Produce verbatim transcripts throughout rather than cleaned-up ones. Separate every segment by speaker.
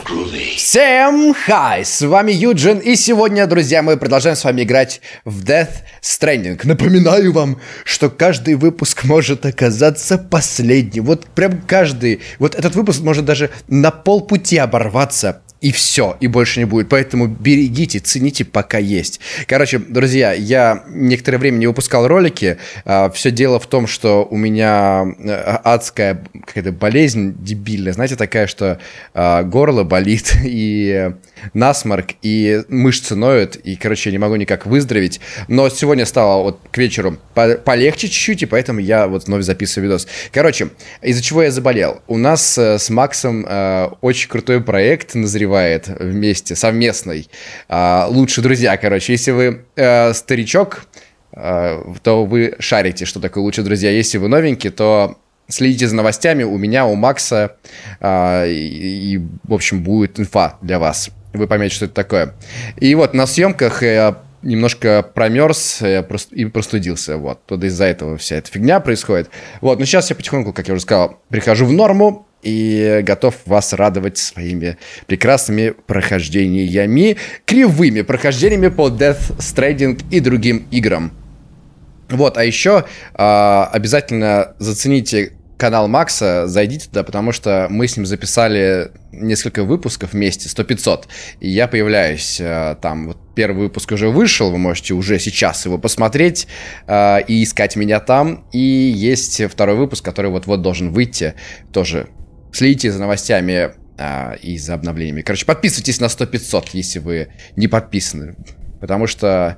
Speaker 1: Всем хай, с вами Юджин, и сегодня, друзья, мы продолжаем с вами играть в Death Stranding. Напоминаю вам, что каждый выпуск может оказаться последним. Вот прям каждый, вот этот выпуск может даже на полпути оборваться. И все, и больше не будет. Поэтому берегите, цените, пока есть. Короче, друзья, я некоторое время не выпускал ролики. Все дело в том, что у меня адская какая-то болезнь дебильная. Знаете, такая, что горло болит, и насморк, и мышцы ноют. И, короче, я не могу никак выздороветь. Но сегодня стало вот к вечеру полегче чуть-чуть, и поэтому я вот вновь записываю видос. Короче, из-за чего я заболел? У нас с Максом очень крутой проект назревает вместе, совместный. А, лучшие друзья, короче. Если вы э, старичок, э, то вы шарите, что такое лучшие друзья. Если вы новенький, то следите за новостями у меня, у Макса. Э, и, и, в общем, будет инфа для вас. Вы поймете, что это такое. И вот на съемках я немножко промерз и простудился. Вот. Тут из-за этого вся эта фигня происходит. Вот. Но сейчас я потихоньку, как я уже сказал, прихожу в норму. И готов вас радовать своими прекрасными прохождениями, кривыми прохождениями по Death Stranding и другим играм. Вот, а еще э, обязательно зацените канал Макса, зайдите туда, потому что мы с ним записали несколько выпусков вместе, сто пятьсот, и я появляюсь э, там. Вот первый выпуск уже вышел, вы можете уже сейчас его посмотреть э, и искать меня там. И есть второй выпуск, который вот-вот должен выйти, тоже. Следите за новостями а, и за обновлениями. Короче, подписывайтесь на сто пятьсот, если вы не подписаны. Потому что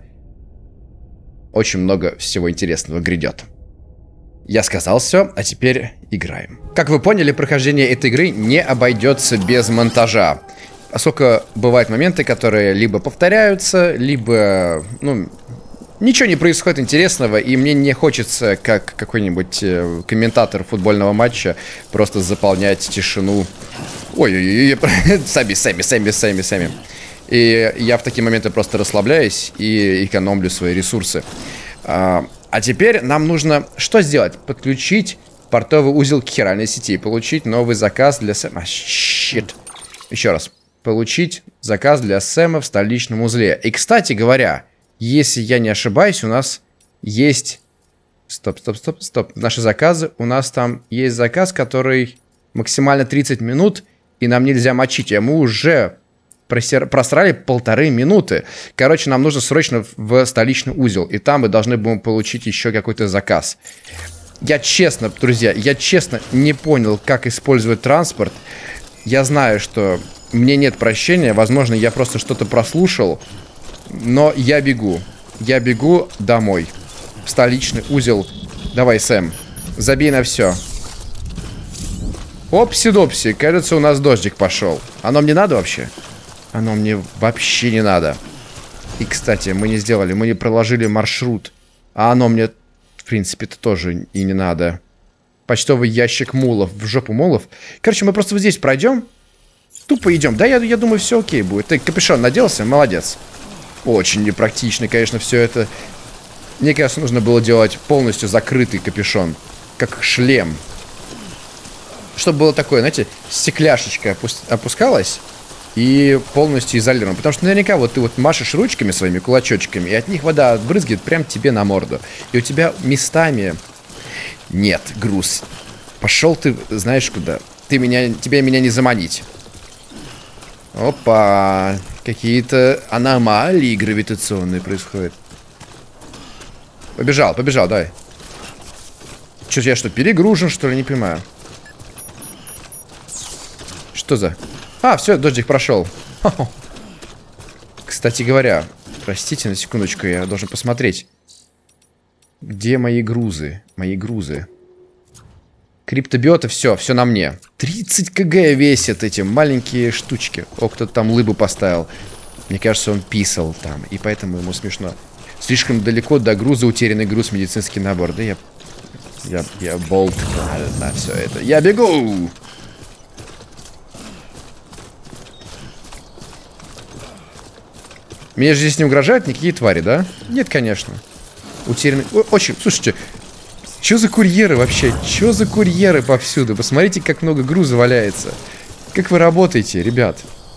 Speaker 1: очень много всего интересного грядет. Я сказал все, а теперь играем. Как вы поняли, прохождение этой игры не обойдется без монтажа. Поскольку бывают моменты, которые либо повторяются, либо, ну, ничего не происходит интересного, и мне не хочется, как какой-нибудь э, комментатор футбольного матча, просто заполнять тишину. Ой-ой-ой, сами, сами, сами, сами, сами. И я в такие моменты просто расслабляюсь и экономлю свои ресурсы. А, а теперь нам нужно что сделать? Подключить портовый узел к хиральной сети, получить новый заказ для Сэма. А, щит. Еще раз. Получить заказ для Сэма в столичном узле. И, кстати говоря, если я не ошибаюсь, у нас есть... Стоп, стоп, стоп, стоп. Наши заказы. У нас там есть заказ, который максимально тридцать минут, и нам нельзя мочить. А мы уже просер... просрали полторы минуты. Короче, нам нужно срочно в столичный узел. И там мы должны будем получить еще какой-то заказ. Я честно, друзья, я честно не понял, как использовать транспорт. Я знаю, что мне нет прощения. Возможно, я просто что-то прослушал. Но я бегу. Я бегу домой. В столичный узел. Давай, Сэм. Забей на все. Опси-допси. Кажется, у нас дождик пошел. Оно мне надо вообще? Оно мне вообще не надо. И, кстати, мы не сделали. Мы не проложили маршрут. А оно мне, в принципе-то, тоже и не надо. Почтовый ящик мулов. В жопу мулов. Короче, мы просто вот здесь пройдем. Тупо идем. Да, я, я думаю, все окей будет. Ты капюшон наделся? Молодец. Очень непрактично, конечно, все это. Мне кажется, нужно было делать полностью закрытый капюшон. Как шлем. Чтобы было такое, знаете, стекляшечка опускалась и полностью изолировано. Потому что наверняка вот ты вот машешь ручками своими, кулачочками, и от них вода брызгает прям тебе на морду. И у тебя местами... Нет, груз. Пошел ты, знаешь куда. Ты меня... Тебе меня не заманить. Опа, какие-то аномалии гравитационные происходят. Побежал, побежал, давай. Че, я что, перегружен, что ли, не понимаю. Что за... А, все, дождик прошел. Кстати говоря, простите на секундочку, я должен посмотреть. Где мои грузы? Мои грузы. Криптобиоты, все, все на мне. тридцать кг весят эти маленькие штучки. О, кто-то там лыбу поставил. Мне кажется, он писал там, и поэтому ему смешно. Слишком далеко до груза, утерянный груз, медицинский набор. Да я... Я, я болт на все это. Я бегу! Мне же здесь не угрожают никакие твари, да? Нет, конечно. Утерянный... О, очень... Слушайте... Чё за курьеры вообще? Чё за курьеры повсюду? Посмотрите, как много груза валяется. Как вы работаете, ребят?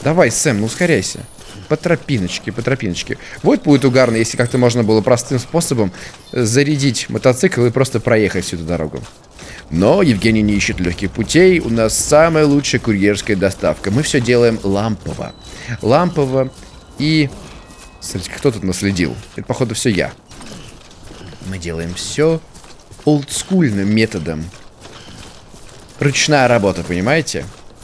Speaker 1: Давай, Сэм, ну ускоряйся. По тропиночке, по тропиночке. Вот будет угарно, если как-то можно было простым способом зарядить мотоцикл и просто проехать всю эту дорогу. Но Евгений не ищет легких путей. У нас самая лучшая курьерская доставка. Мы все делаем лампово. Лампово и... Смотрите, кто тут наследил? Это, походу, все я. Мы делаем все олдскульным методом. Ручная работа, понимаете?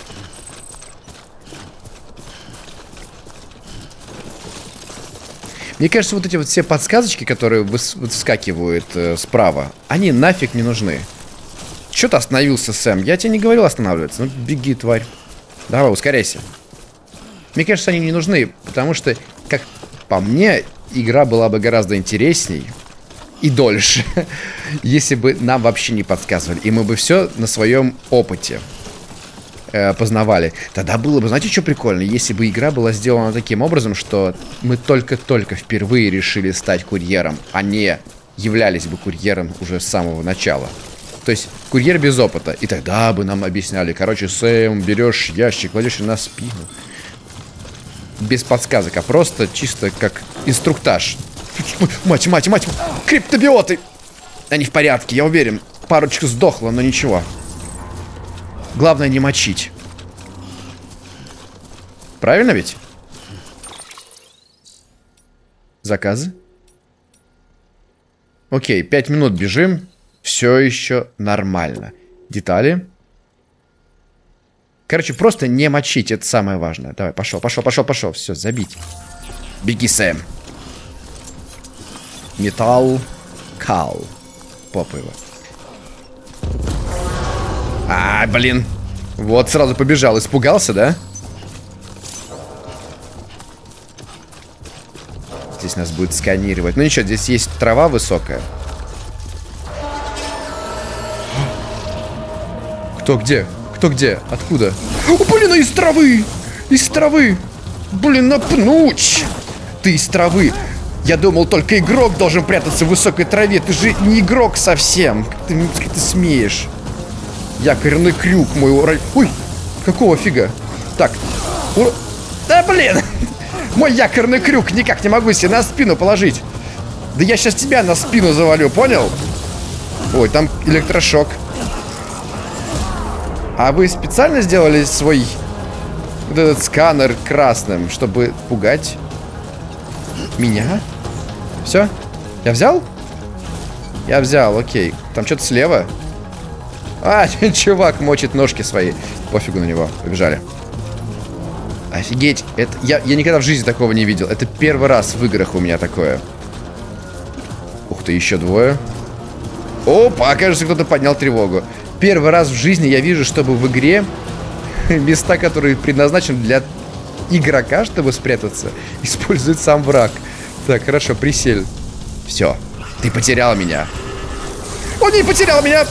Speaker 1: Мне кажется, вот эти вот все подсказочки, которые выс выскакивают э, справа, они нафиг не нужны. Чё ты остановился, Сэм? Я тебе не говорил останавливаться. Ну, беги, тварь. Давай, ускоряйся. Мне кажется, они не нужны, потому что, как по мне, игра была бы гораздо интересней и дольше, если бы нам вообще не подсказывали. И мы бы все на своем опыте э, познавали. Тогда было бы, знаете, что прикольно? Если бы игра была сделана таким образом, что мы только-только впервые решили стать курьером, а не являлись бы курьером уже с самого начала. То есть курьер без опыта. И тогда бы нам объясняли. Короче, Сэм, берешь ящик, кладешь на спину. Без подсказок, а просто чисто как инструктаж. Мать, мать, мать, криптобиоты! Они в порядке, я уверен. Парочка сдохла, но ничего. Главное не мочить. Правильно ведь? Заказы? Окей, пять минут бежим. Все еще нормально. Детали. Короче, просто не мочить, это самое важное. Давай, пошел, пошел, пошел, пошел. Все, забить. Беги, Сэм. Металл. Кал. Попа его. А, блин. Вот, сразу побежал. Испугался, да? Здесь нас будет сканировать. Ну ничего, здесь есть трава высокая. Кто где? Кто где? Откуда? О, блин, из травы! Из травы! Блин, напнуть! Ты из травы! Я думал, только игрок должен прятаться в высокой траве. Ты же не игрок совсем. Как ты, как ты смеешь? Якорный крюк мой урай. Ой, какого фига? Так. Ура... Да блин! Мой якорный крюк никак не могу себе на спину положить. Да я сейчас тебя на спину завалю, понял? Ой, там электрошок. А вы специально сделали свой вот этот сканер красным, чтобы пугать меня? Все? Я взял? Я взял, окей. Там что-то слева. А, чувак мочит ножки свои. Пофигу на него. Побежали. Офигеть. Это, я, я никогда в жизни такого не видел. Это первый раз в играх у меня такое. Ух ты, еще двое. Опа, кажется, кто-то поднял тревогу. Первый раз в жизни я вижу, чтобы в игре места, которые предназначены для игрока, чтобы спрятаться, использует сам враг. Так, хорошо, присель. Все, ты потерял меня. Он не потерял меня!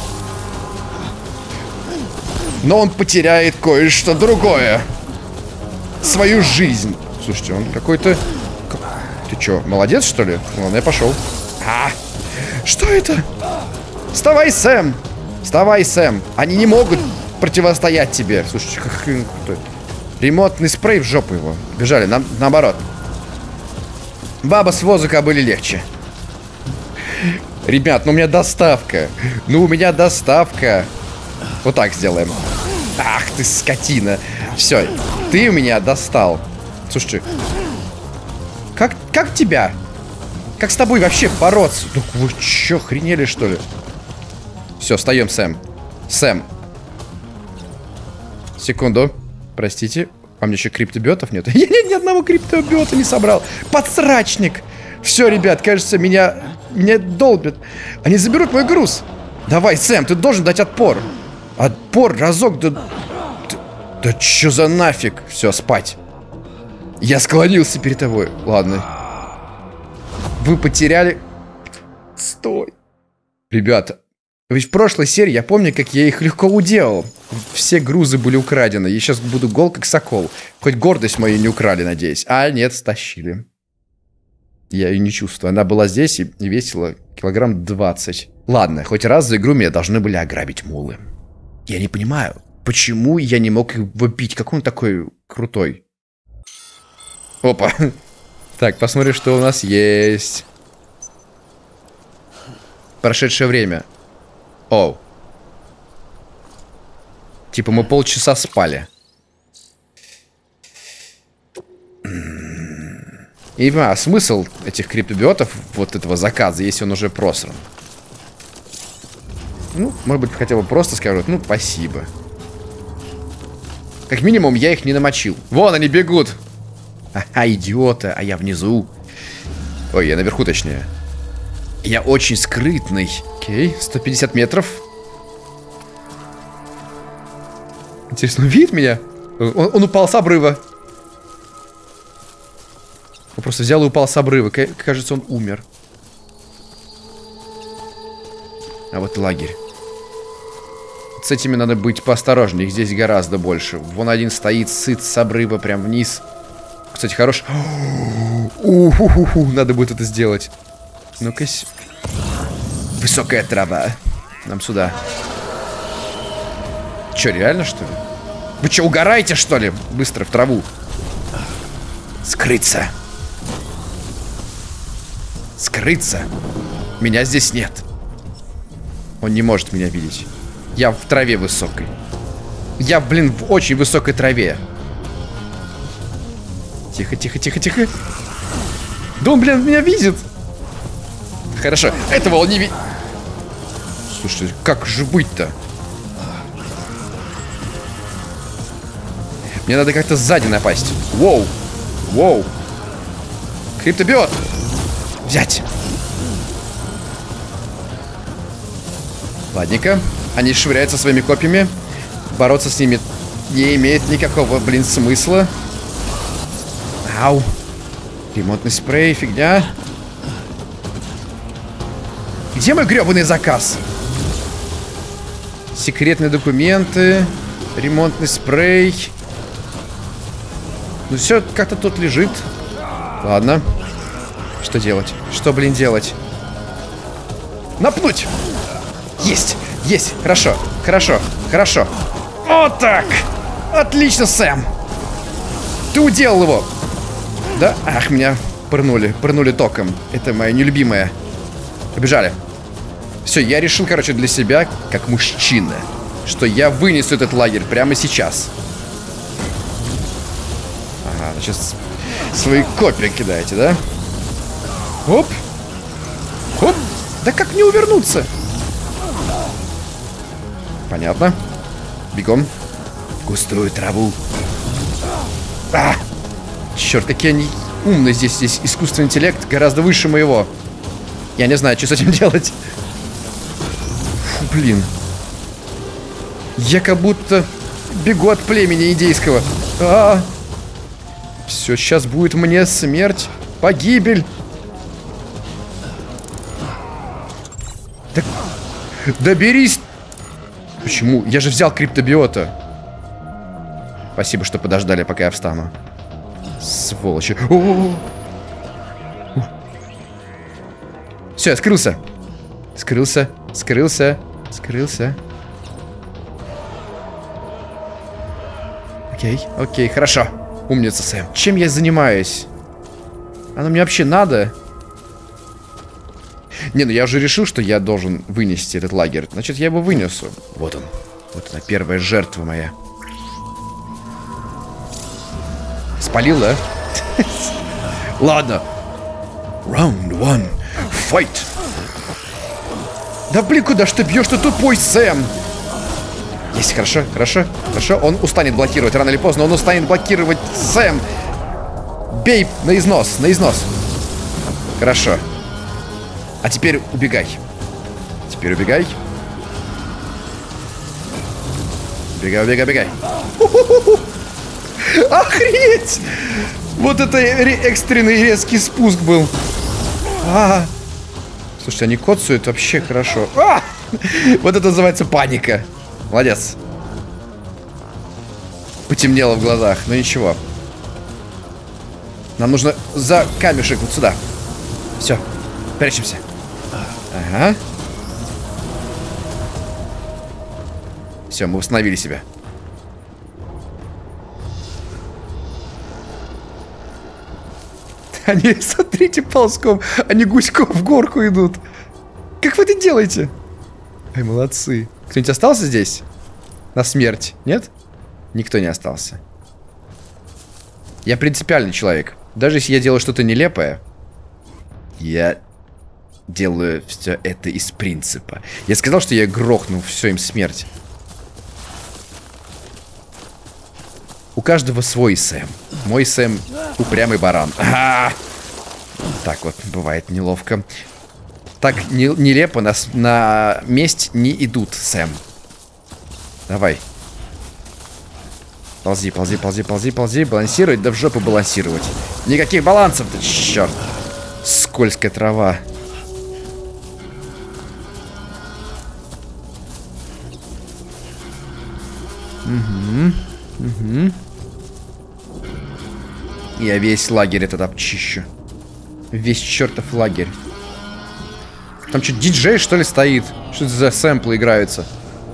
Speaker 1: Но он потеряет кое-что другое. Свою жизнь. Слушайте, он какой-то... Ты что, молодец, что ли? Ладно, я пошел. А! Что это? Вставай, Сэм! Вставай, Сэм! Они не могут противостоять тебе. Слушайте, как... Ремонтный спрей в жопу его. Бежали, на... наоборот. Баба с воза были легче. Ребят, ну у меня доставка. Ну у меня доставка. Вот так сделаем. Ах ты, скотина. Все, ты у меня достал. Слушайте. Как, как тебя? Как с тобой вообще бороться? Ну вы че, охренели что ли? Все, встаем, Сэм. Сэм. Секунду. Простите. А мне еще криптобиотов нет? Я ни одного криптобиота не собрал. Подсрачник. Все, ребят, кажется, меня... Меня долбят. Они заберут мой груз. Давай, Сэм, ты должен дать отпор. Отпор, разок, да... Да, да что за нафиг? Все, спать. Я склонился перед тобой. Ладно. Вы потеряли... Стой. Ребята, ведь в прошлой серии я помню, как я их легко уделал. Все грузы были украдены. Я сейчас буду гол, как сокол. Хоть гордость мою не украли, надеюсь. А нет, стащили. Я ее не чувствую. Она была здесь и весила килограмм двадцать. Ладно, хоть раз за игру меня должны были ограбить мулы. Я не понимаю, почему я не мог его бить. Как он такой крутой? Опа. Так, посмотрим, что у нас есть. Прошедшее время. Оу. Типа мы полчаса спали. И а, смысл этих криптобиотов, вот этого заказа, если он уже просран? Ну, может быть, хотя бы просто скажут, ну, спасибо. Как минимум, я их не намочил. Вон они бегут. А, идиоты, а я внизу. Ой, я наверху, точнее. Я очень скрытный. Окей, сто пятьдесят метров. Интересно, он видит меня? Он, он упал с обрыва. Он просто взял и упал с обрыва. Кажется, он умер. А вот и лагерь. С этими надо быть поосторожнее. Их здесь гораздо больше. Вон один стоит, сыт с обрыва прям вниз. Кстати, хорош. У-ху-ху-ху. Надо будет это сделать. Ну-ка. Высокая трава. Нам сюда. Че, реально, что ли? Вы что, угораете, что ли? Быстро в траву. Скрыться. Скрыться. Меня здесь нет. Он не может меня видеть. Я в траве высокой. Я, блин, в очень высокой траве. Тихо, тихо, тихо, тихо. Да он, блин, меня видит. Хорошо, этого он не видит. Слушай, как же быть-то? Мне надо как-то сзади напасть. Воу. Воу. Криптобиот. Взять. Ладненько. Они швыряются своими копьями. Бороться с ними не имеет никакого, блин, смысла. Ау. Ремонтный спрей, фигня. Где мой гребаный заказ? Секретные документы. Ремонтный спрей. Ну все, как-то тут лежит. Ладно. Что делать? Что, блин, делать? Напнуть! Есть! Есть! Хорошо! Хорошо! Хорошо! Вот так! Отлично, Сэм! Ты уделал его! Да? Ах, меня пырнули. Пырнули током. Это моя нелюбимая. Побежали. Все, я решил, короче, для себя, как мужчина, что я вынесу этот лагерь прямо сейчас. Ага, сейчас свои копья кидаете, да? Оп! Оп! Да как мне увернуться? Понятно. Бегом. Густую траву. А! Черт, какие они умные здесь. Здесь искусственный интеллект гораздо выше моего. Я не знаю, что с этим делать. Фу, блин. Я как будто бегу от племени индейского. А -а -а. Все, сейчас будет мне смерть. Погибель. Да... Доберись. Почему? Я же взял криптобиота. Спасибо, что подождали, пока я встану. Сволочи. Все, я скрылся. Скрылся, скрылся, скрылся. Окей, окей, хорошо. Умница, Сэм. Чем я занимаюсь? Оно мне вообще надо? Не, ну я уже решил, что я должен вынести этот лагерь. Значит, я его вынесу. Вот он. Вот она, первая жертва моя. Спалил, да? Ладно. Раунд один. Файт. Да блин, куда ж ты бьешь, ты тупой, Сэм? Есть, хорошо, хорошо, хорошо. Он устанет блокировать, рано или поздно он устанет блокировать, Сэм. Бей на износ, на износ. Хорошо. А теперь убегай. Теперь убегай. Убегай, убегай, убегай. Охренеть! Вот это экстренный резкий спуск был. А -а -а. Слушайте, они коцают вообще хорошо. А! Вот это называется паника. Молодец. Потемнело в глазах, но ничего. Нам нужно за камешек вот сюда. Все, прячемся. Ага. Все, мы восстановили себя. Они, смотрите, ползком. Они гуськом в горку идут. Как вы это делаете? Ай, молодцы. Кто-нибудь остался здесь? На смерть? Нет? Никто не остался. Я принципиальный человек. Даже если я делаю что-то нелепое, я делаю все это из принципа. Я сказал, что я грохну, все, им смерть. У каждого свой Сэм. Мой Сэм упрямый баран. А-а-а! Так вот, бывает неловко. Так не, нелепо на, на месть не идут, Сэм. Давай. Ползи, ползи, ползи, ползи, ползи. Балансировать, да в жопу балансировать. Никаких балансов-то, черт. Скользкая трава. Угу. Угу. Я весь лагерь этот обчищу. Весь чертов лагерь. Там что, диджей, что ли, стоит? Что это за сэмплы играются?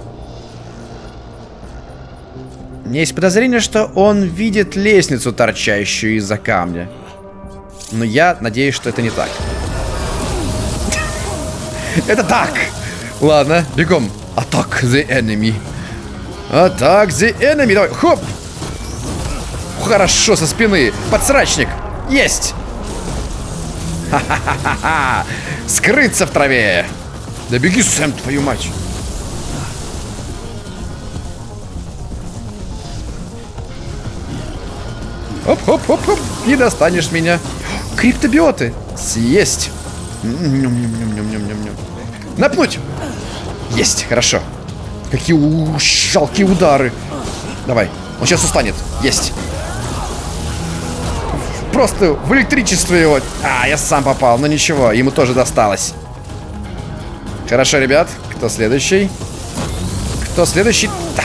Speaker 1: У меня есть подозрение, что он видит лестницу, торчащую из-за камня. Но я надеюсь, что это не так. Это так! Ладно, бегом. Attack the enemy. Attack the enemy. Давай, хоп! Хорошо, со спины. Подсрачник. Есть! Ха-ха-ха-ха! Скрыться в траве! Да беги, Сэм, твою мать! Оп-оп-оп-оп! Не достанешь меня. Криптобиоты! Съесть! Напнуть! Есть, хорошо. Какие у жалкие удары. Давай, он сейчас устанет. Есть. Просто в электричество его. А, я сам попал, но ничего, ему тоже досталось. Хорошо, ребят. Кто следующий? Кто следующий? Да.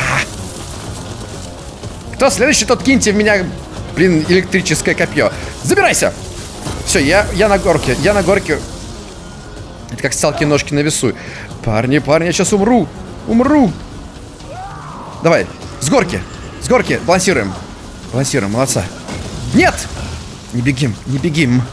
Speaker 1: Кто следующий, тот киньте в меня, блин, электрическое копье. Забирайся. Все, я, я на горке, я на горке. Это как сталки ножки на весу. Парни, парни, я сейчас умру. Умру. Давай, с горки. С горки, балансируем. Балансируем, молодца. Нет! Не бегим, не бегим.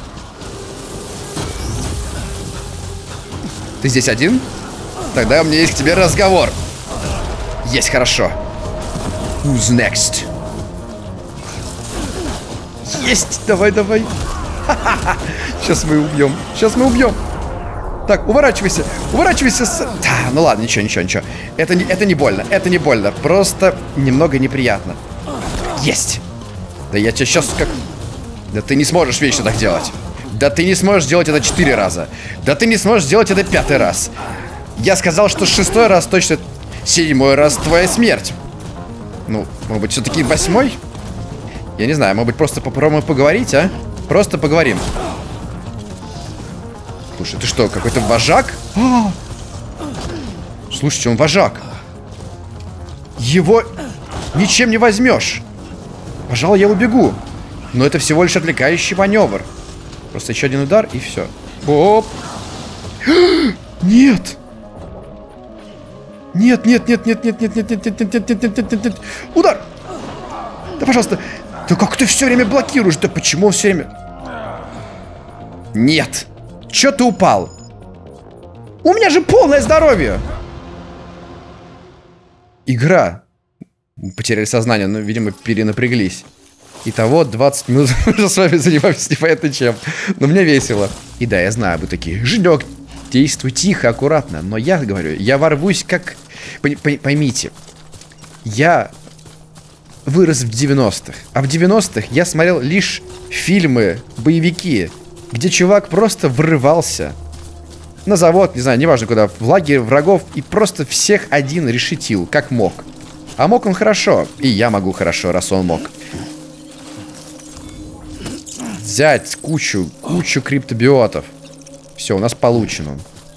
Speaker 1: Ты здесь один? Тогда у меня есть к тебе разговор. Есть, хорошо. Who's next? Есть, давай, давай. Сейчас мы убьем. Сейчас мы убьем. Так, уворачивайся. Уворачивайся. С... Да, ну ладно, ничего, ничего, ничего. Это не, это не больно, это не больно. Просто немного неприятно. Есть. Да я тебе сейчас как... Да ты не сможешь вечно так делать. Да ты не сможешь делать это четыре раза. Да ты не сможешь сделать это пятый раз. Я сказал, что шестой раз точно. Седьмой раз твоя смерть. Ну, может быть, все-таки восьмой? Я не знаю, может быть, просто попробуем поговорить, а? Просто поговорим. Слушай, ты что, какой-то вожак? А! Слушайте, он вожак. Его ничем не возьмешь. Пожалуй, я убегу. Но это всего лишь отвлекающий маневр. Просто еще один удар и все. Оп. Нет. Нет, нет, нет, нет, нет, нет, нет, нет, нет, нет, нет, нет, нет, нет, нет, нет. Удар. Да, пожалуйста. Да как ты все время блокируешь? Да почему все время? Нет. Че ты упал? У меня же полное здоровье. Игра. Потеряли сознание, но, видимо, перенапряглись. Итого двадцать минут уже с вами занимаемся непонятно чем. Но мне весело. И да, я знаю, вы такие: Женек, действуй тихо, аккуратно. Но я говорю, я ворвусь как... Поймите, я вырос в девяностых. А в девяностых я смотрел лишь фильмы, боевики, где чувак просто врывался на завод, не знаю, неважно куда, в лагерь врагов, и просто всех один решетил, как мог. А мог он хорошо. И я могу хорошо, раз он мог. Взять кучу, кучу криптобиотов. Все, у нас получено.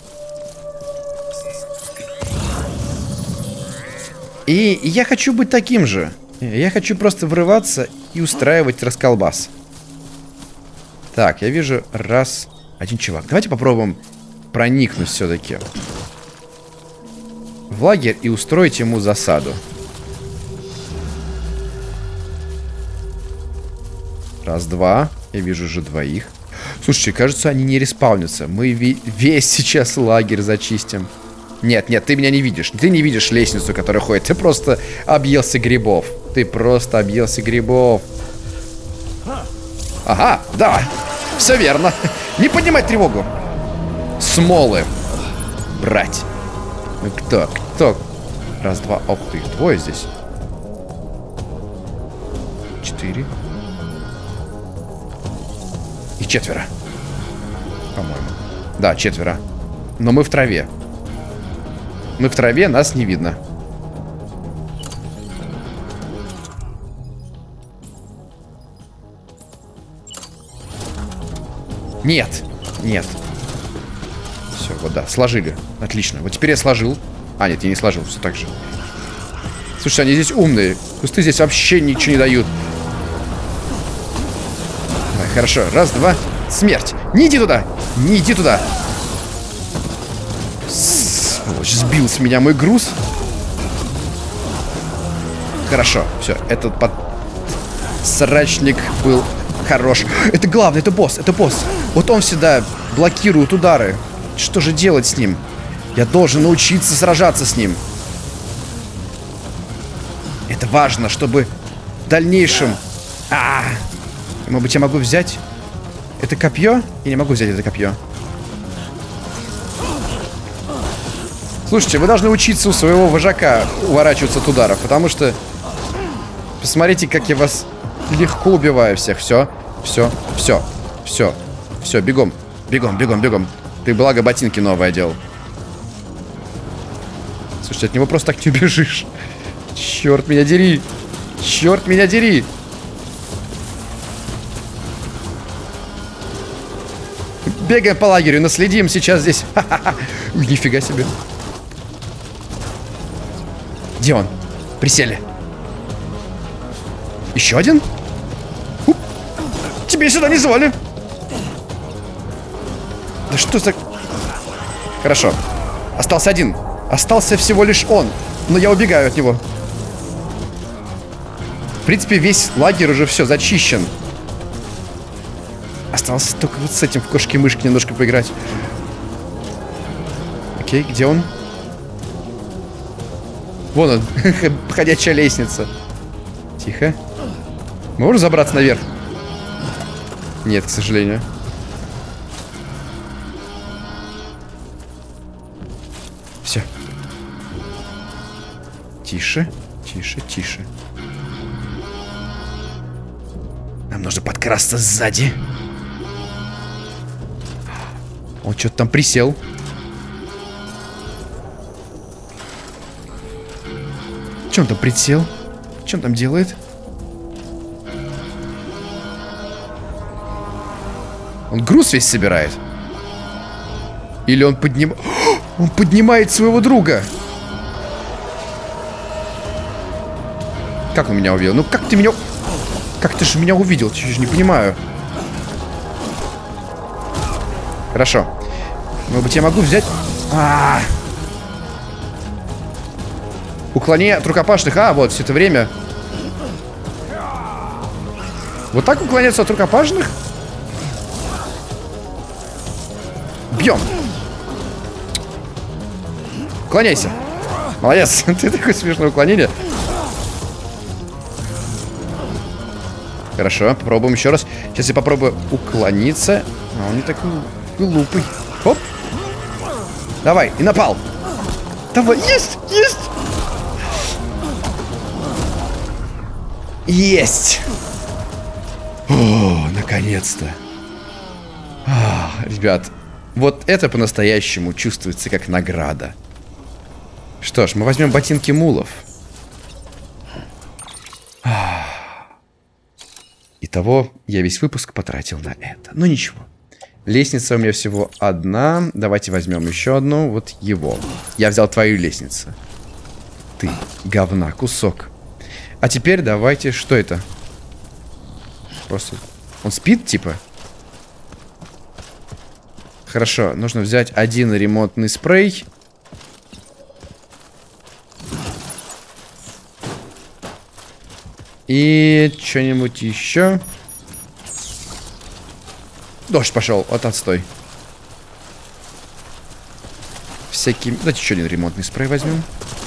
Speaker 1: И я хочу быть таким же. Я хочу просто врываться и устраивать расколбас. Так, я вижу раз... Один чувак. Давайте попробуем проникнуть все-таки в лагерь и устроить ему засаду. Раз, два. Я вижу уже двоих. Слушайте, кажется, они не респаунятся. Мы весь сейчас лагерь зачистим. Нет, нет, ты меня не видишь. Ты не видишь лестницу, которая ходит. Ты просто объелся грибов. Ты просто объелся грибов. Ага, да. Все верно. Не поднимать тревогу. Смолы. Брать. Ну кто, кто? Раз, два, оп, ты их двое здесь. Четыре. И четверо. По-моему. Да, четверо. Но мы в траве. Мы в траве, нас не видно. Нет. Нет. Все, вот да, сложили. Отлично. Вот теперь я сложил. А, нет, я не сложил, все так же. Слушай, они здесь умные. Кусты здесь вообще ничего не дают. Давай, хорошо. Раз, два. Смерть. Не иди туда. Не иди туда. Сволочь, сбил с меня мой груз. Хорошо. Все, этот под... срачник был хорош. Это главное, это босс, это босс. Вот он всегда блокирует удары. Что же делать с ним? Я должен научиться сражаться с ним. Это важно, чтобы в дальнейшем... А -а -а. Может быть, я могу взять это копье? Я не могу взять это копье. Слушайте, вы должны учиться у своего вожака уворачиваться от ударов, потому что... Посмотрите, как я вас легко убиваю всех. Все, все, все, все, все, бегом, бегом, бегом, бегом. Ты, благо, ботинки новые одел. Слушайте, от него просто так не убежишь. Черт меня дери. Черт меня дери. Бегаем по лагерю, наследим сейчас здесь. Ха-ха-ха. Нифига себе. Где он? Присели. Еще один? Уп. Тебе сюда не звали. Да что за... Хорошо. Остался один. Остался всего лишь он. Но я убегаю от него. В принципе, весь лагерь уже все зачищен. Осталось только вот с этим в кошки-мышки немножко поиграть. Окей, где он? Вон он. Ходячая лестница. Тихо. Можешь забраться наверх? Нет, к сожалению. Все. Тише, тише, тише. Нам нужно подкрасться сзади. Он что-то там присел. Че он там присел? Что он там делает? Он груз весь собирает? Или он поднимает... Он поднимает своего друга. Как он меня увидел? Ну как ты меня... Как ты же меня увидел? Я же не понимаю. Хорошо. Может быть, я могу взять... А -а -а. Уклонение от рукопашных. А, вот, все это время. Вот так уклоняться от рукопашных? Бьем. Уклоняйся. Молодец. Ты такое смешное уклонение. Хорошо, попробуем еще раз. Сейчас я попробую уклониться. А он не такой глупый. Оп. Давай, и напал. Давай, есть, есть. Есть. О, наконец-то. А, ребят, вот это по-настоящему чувствуется как награда. Что ж, мы возьмем ботинки мулов. Итого, я весь выпуск потратил на это. Но ничего. Лестница у меня всего одна. Давайте возьмем еще одну. Вот его. Я взял твою лестницу. Ты, говна, кусок. А теперь давайте... Что это? Просто... Он спит, типа? Хорошо, нужно взять один ремонтный спрей. И что-нибудь еще. Дождь пошел. Вот отстой. Всякие... Давайте еще один ремонтный спрей возьмем.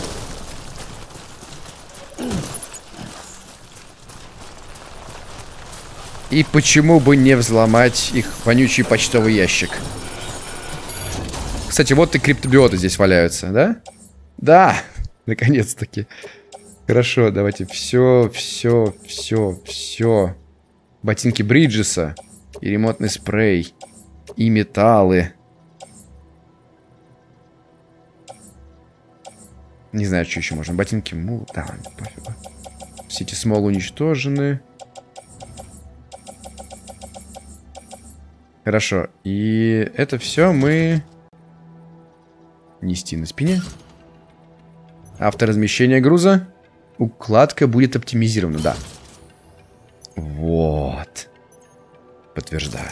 Speaker 1: И почему бы не взломать их вонючий почтовый ящик? Кстати, вот и криптобиоты здесь валяются, да? Да! Наконец-таки. Хорошо, давайте все, все, все, все. Ботинки Бриджеса. И ремонтный спрей. И металлы. Не знаю, что еще можно. Ботинки мул. Да, пофигу. Все эти смол уничтожены. Хорошо. И это все мы... Нести на спине. Авторазмещение груза. Укладка будет оптимизирована, да. Вот. Подтверждаю.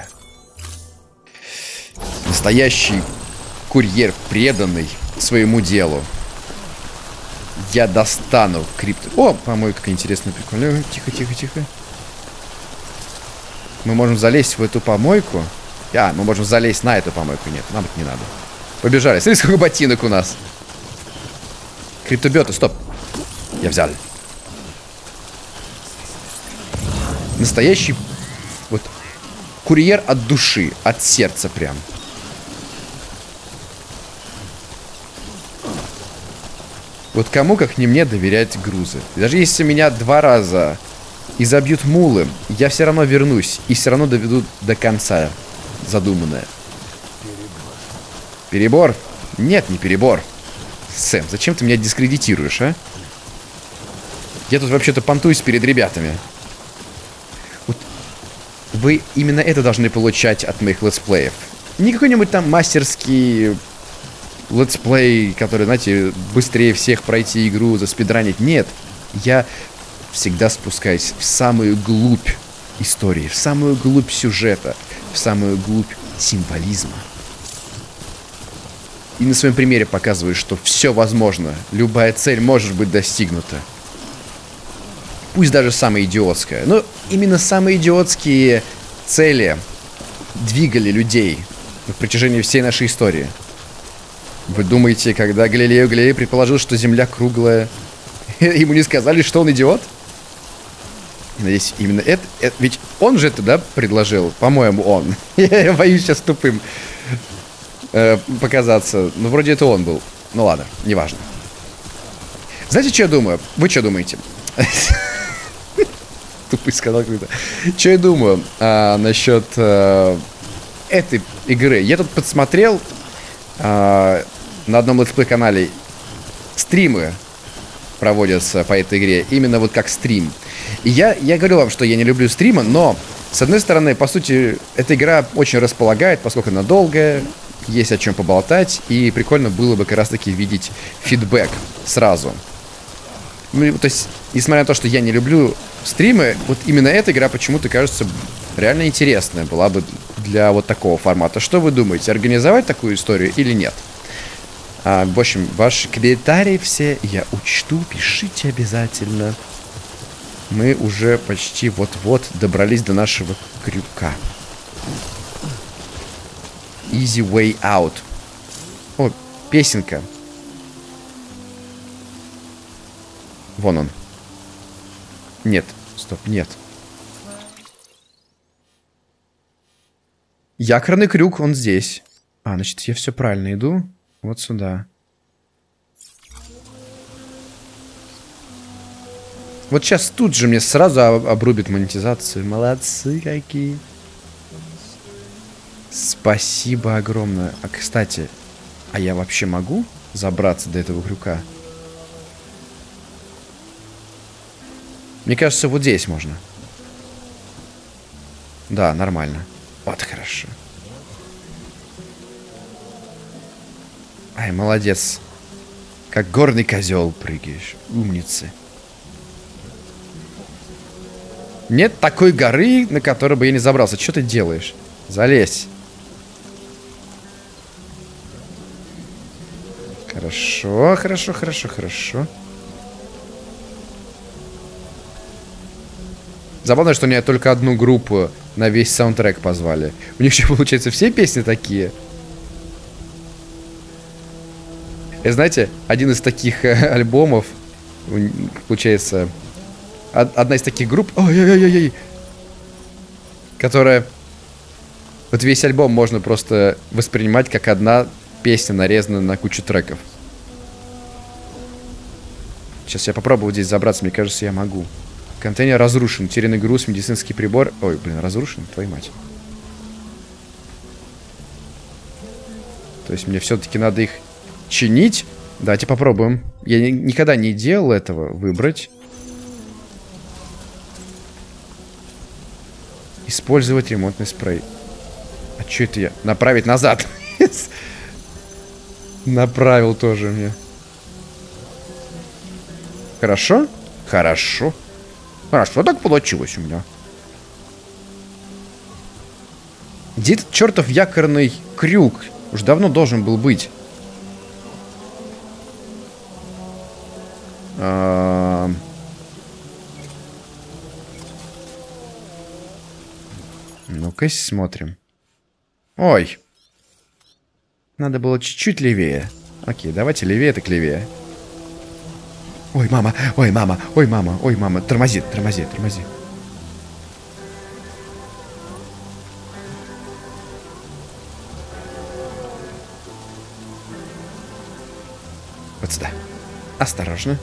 Speaker 1: Настоящий курьер, преданный своему делу. Я достану крипто... О, помойка какая интересная, прикольная. Тихо, тихо, тихо. Мы можем залезть в эту помойку. А, мы можем залезть на эту помойку. Нет, нам это не надо. Побежали. Смотри, сколько ботинок у нас. Криптобиоты, стоп. Я взял. Настоящий вот курьер от души, от сердца прям. Вот кому, как не мне, доверять грузы. Даже если меня два раза изобьют мулы, я все равно вернусь и все равно доведу до конца задуманное. Перебор? Нет, не перебор. Сэм, зачем ты меня дискредитируешь, а? Я тут вообще-то понтуюсь перед ребятами. Вот вы именно это должны получать от моих летсплеев. Не какой-нибудь там мастерский летсплей, который, знаете, быстрее всех пройти игру, заспидранить. Нет. Я всегда спускаюсь в самую глубь истории, в самую глубь сюжета, в самую глубь символизма. И на своем примере показываю, что все возможно. Любая цель может быть достигнута. Пусть даже самая идиотская. Но именно самые идиотские цели двигали людей на протяжении всей нашей истории. Вы думаете, когда Галилео Галилей предположил, что Земля круглая, ему не сказали, что он идиот? Надеюсь, именно это, это... Ведь он же это, да, предложил? По-моему, он. Я боюсь сейчас тупым э, показаться. Ну, вроде это он был. Ну, ладно, неважно. Знаете, что я думаю? Вы что думаете? Тупый сказал круто. Что я думаю а, насчет а, этой игры? Я тут подсмотрел а, на одном летсплей-канале стримы проводятся по этой игре. Именно вот как стрим. И я, я говорю вам, что я не люблю стримы, но, с одной стороны, по сути, эта игра очень располагает, поскольку она долгая, есть о чем поболтать, и прикольно было бы как раз-таки видеть фидбэк сразу. Ну, то есть, несмотря на то, что я не люблю стримы, вот именно эта игра почему-то кажется реально интересная была бы для вот такого формата. Что вы думаете, организовать такую историю или нет? А, в общем, ваши комментарии все я учту, пишите обязательно. Мы уже почти вот-вот добрались до нашего крюка. Easy way out. О, песенка. Вон он. Нет, стоп, нет. Якорный крюк, он здесь. А, значит, я все правильно иду. Вот сюда. Вот сейчас тут же мне сразу обрубит монетизацию. Молодцы какие. Спасибо огромное. А, кстати, а я вообще могу забраться до этого крюка? Мне кажется, вот здесь можно. Да, нормально. Вот хорошо. Ай, молодец. Как горный козел прыгаешь. Умницы. Нет такой горы, на которой бы я не забрался. Что ты делаешь? Залезь. Хорошо, хорошо, хорошо, хорошо. Забавно, что у меня только одну группу на весь саундтрек позвали. У них еще, получается, все песни такие. И знаете, один из таких э, альбомов, получается, од одна из таких групп, ой-ой-ой-ой, которая, вот весь альбом можно просто воспринимать как одна песня, нарезанная на кучу треков. Сейчас я попробую здесь забраться, мне кажется, я могу. Контейнер разрушен, утерянный груз, медицинский прибор. Ой, блин, разрушен, твою мать. То есть мне все-таки надо их чинить. Давайте попробуем. Я ни никогда не делал этого. Выбрать. Использовать ремонтный спрей. А что это я? Направить назад. Направил тоже мне. Хорошо? Хорошо. Хорошо, так получилось у меня. Где этот чертов якорный крюк? Уж давно должен был быть. А... Ну-ка смотрим. Ой. Надо было чуть-чуть левее. Окей, давайте левее, так левее. Ой, мама, ой, мама, ой, мама, ой, мама. Тормози, тормози, тормози. Вот сюда. Осторожно.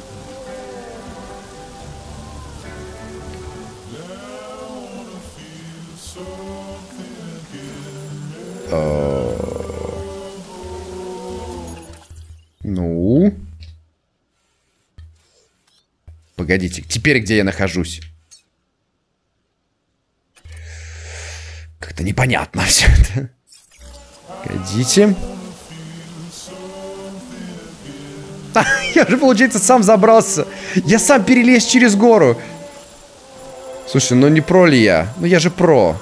Speaker 1: Ну... Погодите, теперь где я нахожусь? Как-то непонятно все это. Погодите. А, я же, получается, сам забрался. Я сам перелез через гору. Слушай, ну не про ли я? Ну я же про.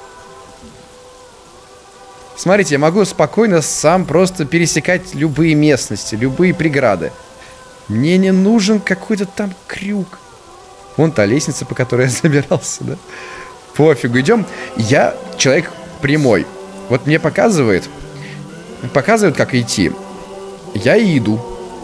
Speaker 1: Смотрите, я могу спокойно сам просто пересекать любые местности, любые преграды. Мне не нужен какой-то там крюк. Вон та лестница, по которой я забирался, да? Пофигу, идем. Я человек прямой. Вот мне показывает, показывает, как идти. Я и иду.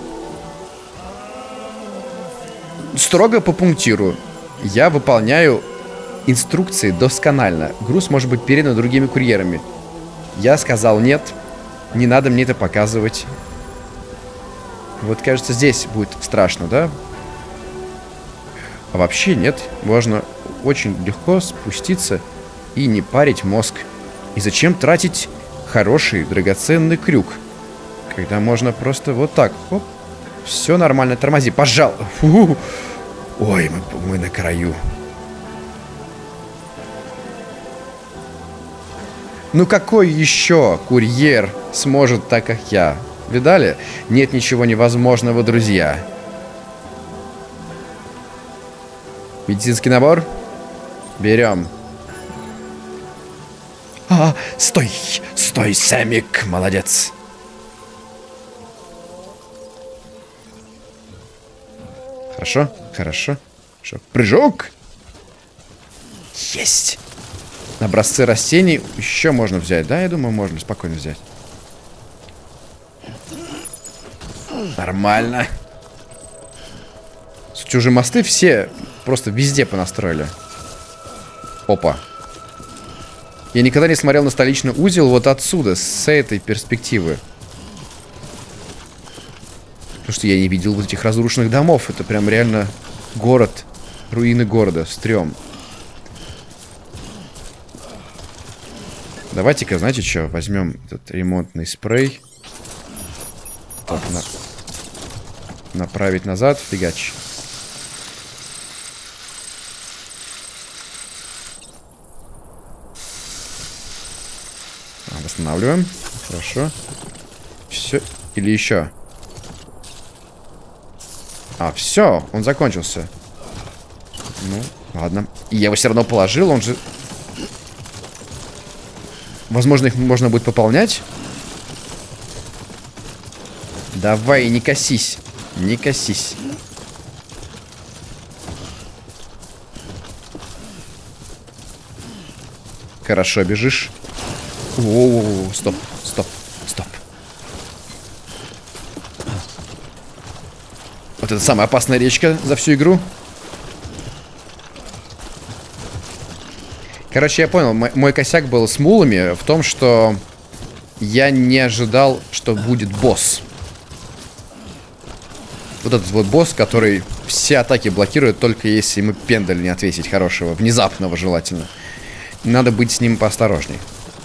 Speaker 1: Строго по пунктиру. Я выполняю инструкции досконально. Груз может быть передан другими курьерами. Я сказал нет. Не надо мне это показывать. Вот, кажется, здесь будет страшно, да? А вообще нет. Можно очень легко спуститься и не парить мозг. И зачем тратить хороший, драгоценный крюк, когда можно просто вот так. Оп. Все нормально. Тормози, пожалуйста. Фу. Ой, мы, мы на краю. Ну какой еще курьер сможет так, как я? Видали? Нет ничего невозможного, друзья. Медицинский набор? Берем. А, стой! Стой, Сэмик! Молодец! Хорошо, хорошо. Хорошо. Прыжок! Есть! Образцы растений еще можно взять, да? Я думаю, можно спокойно взять. Нормально. Слушайте, уже мосты все просто везде понастроили. Опа. Я никогда не смотрел на столичный узел вот отсюда, с этой перспективы. Потому что я не видел вот этих разрушенных домов. Это прям реально город, руины города, стрём. Давайте-ка, знаете что, возьмем этот ремонтный спрей. Так, на... направить назад, фигач. А, восстанавливаем. Хорошо. Все. Или еще. А, все, он закончился. Ну, ладно. И я его все равно положил, он же... Возможно, их можно будет пополнять. Давай, не косись. Не косись. Хорошо бежишь. О-о-о, стоп, стоп, стоп. Вот это самая опасная речка за всю игру. Короче, я понял, мой, мой косяк был с мулами в том, что я не ожидал, что будет босс. Вот этот вот босс, который все атаки блокирует, только если ему пендаль не ответить хорошего, внезапного желательно. Надо быть с ним поосторожней.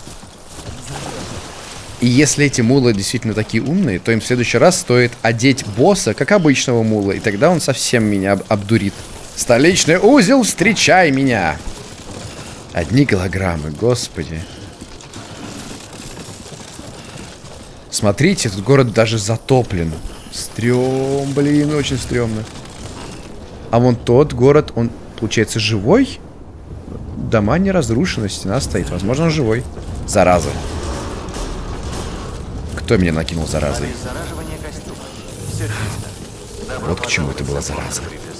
Speaker 1: И если эти мулы действительно такие умные, то им в следующий раз стоит одеть босса, как обычного мула, и тогда он совсем меня об обдурит. Столичный узел, встречай меня! Одни голограммы, господи. Смотрите, этот город даже затоплен. Стрём, блин, очень стрёмно. А вон тот город, он, получается, живой? Дома не разрушены, стена стоит. Возможно, он живой. Зараза. Кто меня накинул заразой? Вот к чему это была зараза.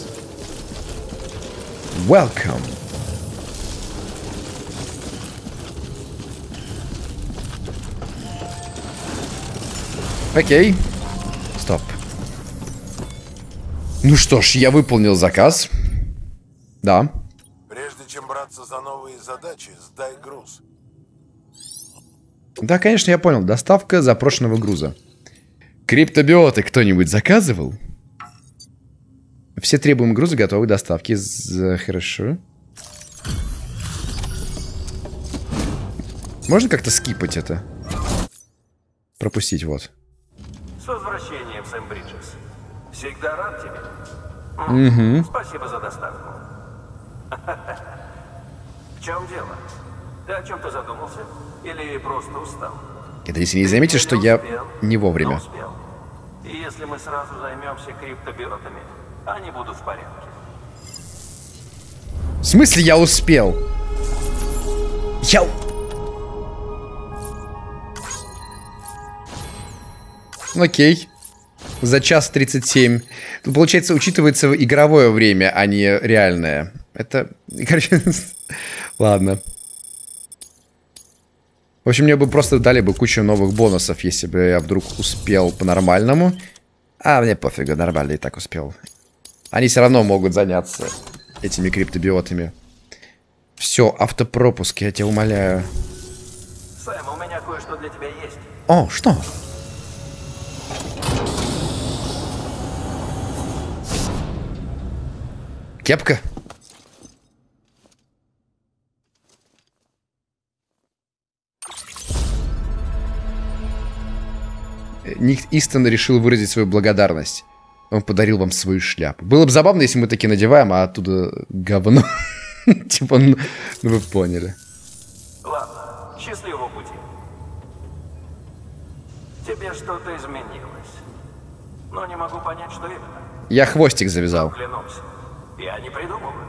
Speaker 1: Welcome. Окей. Стоп. Ну что ж, я выполнил заказ. Да.
Speaker 2: Прежде чем браться за новые задачи, сдай груз.
Speaker 1: Да, конечно, я понял. Доставка запрошенного груза. Криптобиоты кто-нибудь заказывал? Все требуемые грузы готовы к доставке. За... Хорошо. Можно как-то скипать это? Пропустить, вот.
Speaker 3: С возвращением, Сэм Бриджес. Всегда рад тебе.
Speaker 1: Угу.
Speaker 3: Спасибо за доставку. В чем дело? Ты о чем-то задумался? Или просто устал?
Speaker 1: Это если не заметишь, что я не вовремя.
Speaker 3: И если мы сразу займемся криптобиотами, они будут в порядке.
Speaker 1: В смысле я успел? Я... Окей. За час тридцать семь. Тут, получается, учитывается игровое время, а не реальное. Это... Короче... Ладно. В общем, мне бы просто дали бы кучу новых бонусов, если бы я вдруг успел по-нормальному. А, мне пофигу, нормально и так успел. Они все равно могут заняться этими криптобиотами. Все, автопропуск, я тебя умоляю.
Speaker 3: Сэм, у меня кое-что для тебя есть.
Speaker 1: О, что? Кепка? Ник Истон решил выразить свою благодарность. Он подарил вам свою шляпу. Было бы забавно, если мы таки надеваем, а оттуда говно. Типа, ну вы поняли.
Speaker 3: Ладно, счастливого пути. Тебе что-то изменилось. Но не могу понять, что именно.
Speaker 1: Я хвостик завязал.
Speaker 3: Клянусь, я не придумываю.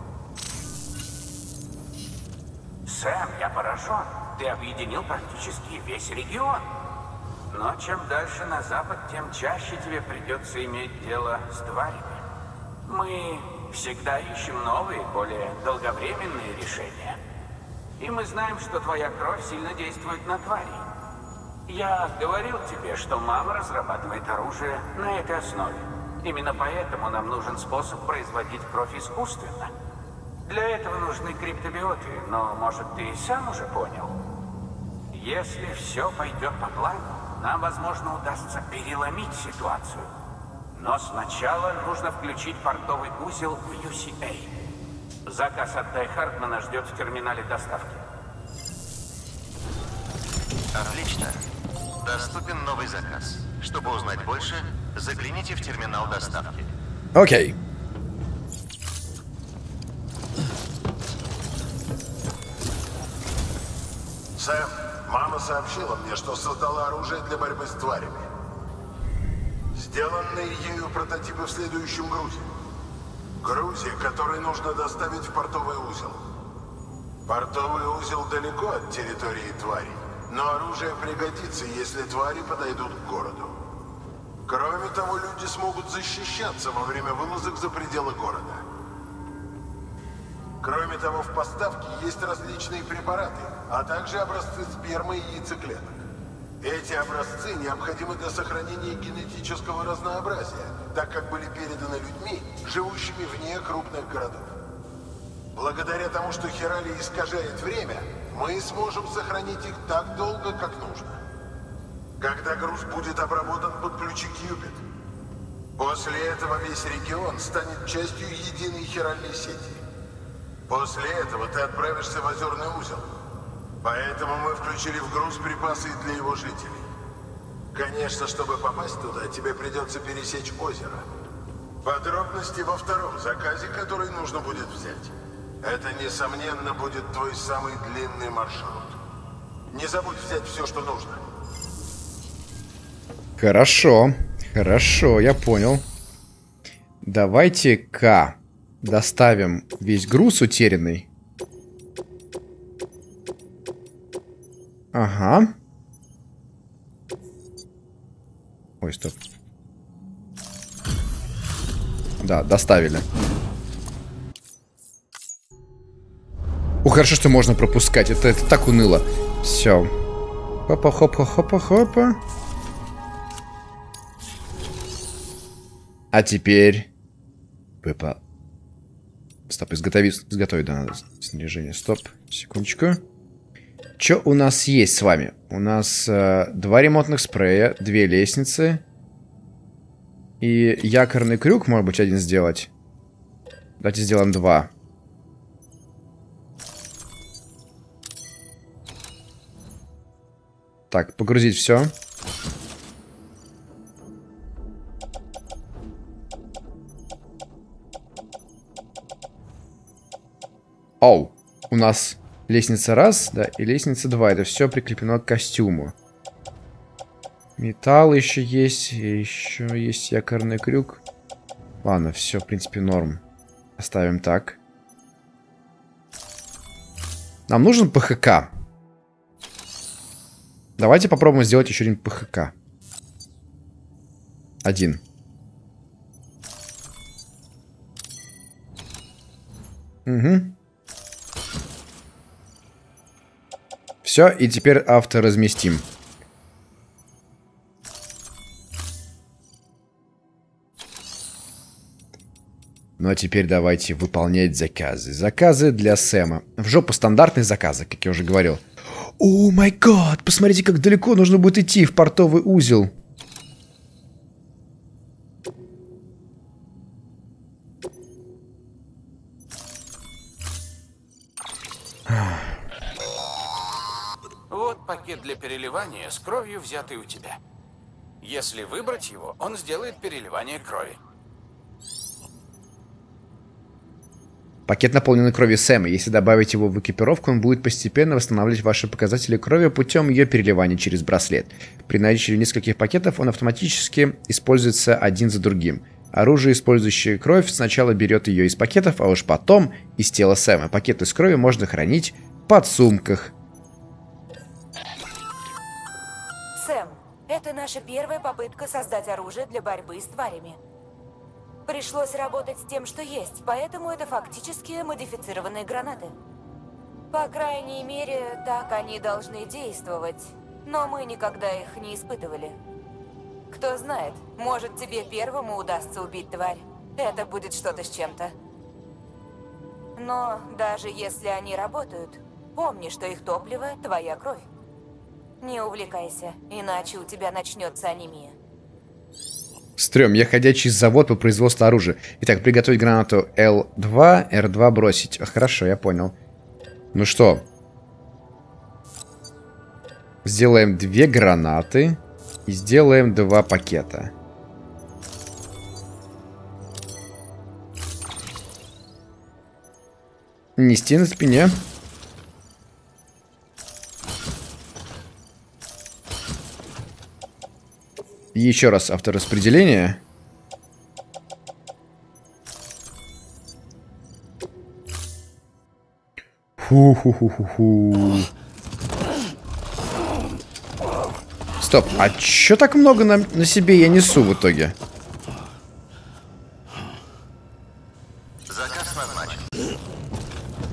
Speaker 4: Сэм, я поражен. Ты объединил практически весь регион. Но чем дальше на запад, тем чаще тебе придется иметь дело с тварями. Мы всегда ищем новые, более долговременные решения. И мы знаем, что твоя кровь сильно действует на тварей. Я говорил тебе, что мама разрабатывает оружие на этой основе. Именно поэтому нам нужен способ производить кровь искусственно. Для этого нужны криптобиоты, но, может, ты и сам уже понял. Если все пойдет по плану, нам, возможно, удастся переломить ситуацию. Но сначала нужно включить портовый узел в ю си эй. Заказ от Дай Хартмана ждет в терминале доставки.
Speaker 5: Отлично. Доступен новый заказ. Чтобы узнать больше, загляните в терминал доставки.
Speaker 1: Окей.
Speaker 2: Сэм, мама сообщила мне, что создала оружие для борьбы с тварями. Сделанные ею прототипы в следующем грузе. Грузе, который нужно доставить в портовый узел. Портовый узел далеко от территории тварей, но оружие пригодится, если твари подойдут к городу. Кроме того, люди смогут защищаться во время вылазок за пределы города. Кроме того, в поставке есть различные препараты, а также образцы спермы и яйцеклеток. Эти образцы необходимы для сохранения генетического разнообразия, так как были переданы людьми, живущими вне крупных городов. Благодаря тому, что Хирали искажает время, мы сможем сохранить их так долго, как нужно. Когда груз будет обработан, подключи Кьюбит. После этого весь регион станет частью единой хиральной сети. После этого ты отправишься в озерный узел. Поэтому мы включили в груз припасы для его жителей. Конечно, чтобы попасть туда, тебе придется пересечь озеро. Подробности во втором заказе, который нужно будет взять. Это, несомненно, будет твой самый длинный маршрут. Не забудь взять все, что нужно.
Speaker 1: Хорошо. Хорошо, я понял. Давайте-ка доставим весь груз утерянный. Ага. Ой, стоп. Да, доставили. О, хорошо, что можно пропускать. Это, это так уныло. Все. Хопа-хопа-хопа-хопа. А теперь... Пепа. Стоп, изготовить, изготовить, да, надо снаряжение. Стоп, секундочку. Что у нас есть с вами? У нас э, два ремонтных спрея, две лестницы. И якорный крюк, может быть, один сделать. Давайте сделаем два. Так, погрузить все. Оу, у нас лестница раз, да, и лестница два. Это все прикреплено к костюму. Металл еще есть, и еще есть якорный крюк. Ладно, все, в принципе, норм. Оставим так. Нам нужен ПХК. Давайте попробуем сделать еще один ПХК. Один. Угу. Все, и теперь авторазместим. Ну а теперь давайте выполнять заказы. Заказы для Сэма. В жопу стандартные заказы, как я уже говорил. О май гад, посмотрите, как далеко нужно будет идти в портовый узел.
Speaker 4: Вот пакет для переливания с кровью, взятый у тебя. Если выбрать его, он сделает переливание крови.
Speaker 1: Пакет наполнен кровью Сэма. Если добавить его в экипировку, он будет постепенно восстанавливать ваши показатели крови путем ее переливания через браслет. При наличии нескольких пакетов он автоматически используется один за другим. Оружие, использующее кровь, сначала берет ее из пакетов, а уж потом из тела Сэма. Пакеты с кровью можно хранить в подсумках.
Speaker 6: Сэм, это наша первая попытка создать оружие для борьбы с тварями. Пришлось работать с тем, что есть, поэтому это фактически модифицированные гранаты. По крайней мере, так они должны действовать, но мы никогда их не испытывали. Кто знает, может тебе первому удастся убить тварь. Это будет что-то с чем-то. Но даже если они работают, помни, что их топливо – твоя кровь. Не увлекайся, иначе у тебя начнется анемия.
Speaker 1: Стрём, я ходячий завод по производству оружия. Итак, приготовить гранату Эл два, Эр два бросить. Хорошо, я понял. Ну что? Сделаем две гранаты. И сделаем два пакета. Нести на спине. Еще раз автораспределение. Фу-ху-ху-ху-ху. Стоп, а чё так много на, на себе я несу в итоге?
Speaker 5: Заказ назначен.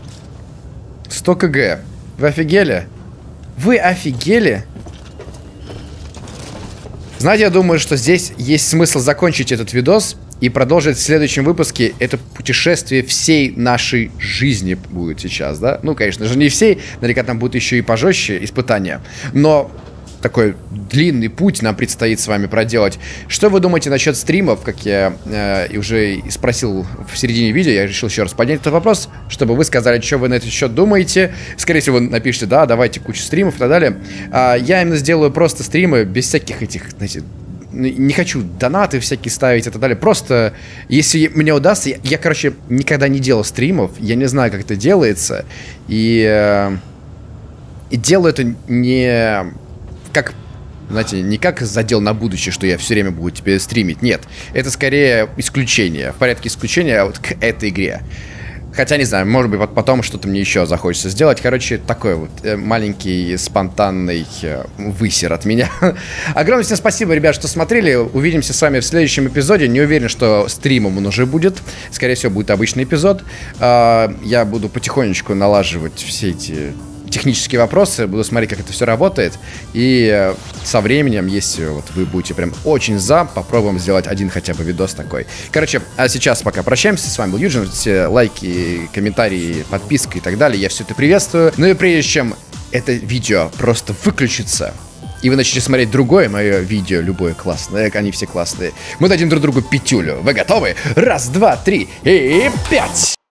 Speaker 1: сто кг. Вы офигели? Вы офигели? Знаете, я думаю, что здесь есть смысл закончить этот видос и продолжить в следующем выпуске. Это путешествие всей нашей жизни будет сейчас, да? Ну, конечно же, не всей. Наверняка там будут еще и пожестче испытания. Но такой длинный путь нам предстоит с вами проделать. Что вы думаете насчет стримов? Как я э, уже спросил в середине видео, я решил еще раз поднять этот вопрос, чтобы вы сказали, что вы на этот счет думаете. Скорее всего, вы напишите, да, давайте кучу стримов и так далее. А, я именно сделаю просто стримы без всяких этих, знаете, не хочу донаты всякие ставить и так далее. Просто, если мне удастся... Я, я короче, никогда не делал стримов. Я не знаю, как это делается. И, э, и делаю это не... как, знаете, не как задел на будущее, что я все время буду тебе стримить. Нет, это скорее исключение. В порядке исключения вот к этой игре. Хотя, не знаю, может быть, потом что-то мне еще захочется сделать. Короче, такой вот э, маленький спонтанный э, высер от меня. Огромное всем спасибо, ребят, что смотрели. Увидимся с вами в следующем эпизоде. Не уверен, что стримом он уже будет. Скорее всего, будет обычный эпизод. Э, я буду потихонечку налаживать все эти... технические вопросы, буду смотреть, как это все работает. И э, со временем, если вот вы будете прям очень за, попробуем сделать один хотя бы видос такой. Короче, а сейчас пока прощаемся. С вами был Юджин. Все лайки, комментарии, подписка и так далее. Я все это приветствую. Ну и прежде чем это видео просто выключится, и вы начнете смотреть другое мое видео, любое классное, они все классные, мы дадим друг другу пятюлю. Вы готовы? Раз, два, три и пять!